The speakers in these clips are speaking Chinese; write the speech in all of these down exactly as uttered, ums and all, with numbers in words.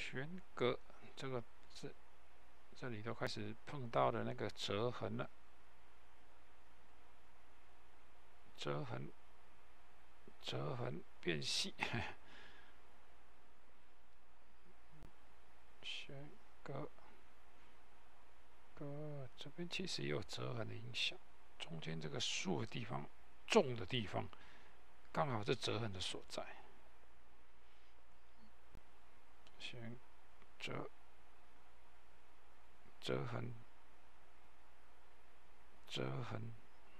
弦格，这个这这里头开始碰到的那个折痕了，折痕，折痕变细，弦格，格这边其实也有折痕的影响，中间这个竖的地方、重的地方，刚好是折痕的所在。弦折。折痕，折痕，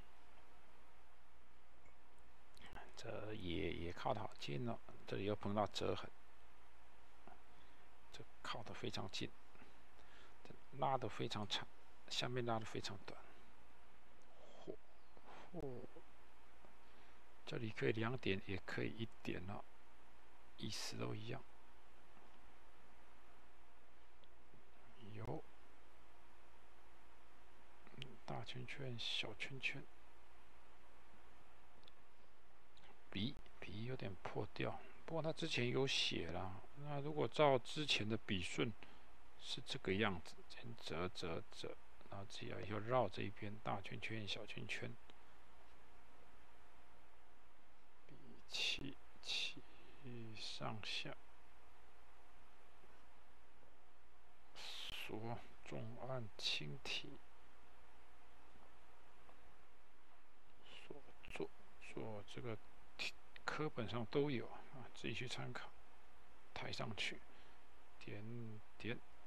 这也也靠得好近了，这里又碰到折痕，这靠得非常近，拉得非常长，下面拉得非常短。嚯嚯，这里可以两点，也可以一点了，意思都一样。有。大圈圈，小圈圈，笔笔有点破掉，不过它之前有写啦。那如果照之前的笔顺是这个样子，先折折折，然后只要以后绕这一边，大圈圈、小圈圈，笔气气上下，锁重按轻提。做做这个课本上都有啊，自己去参考。抬上去，点点。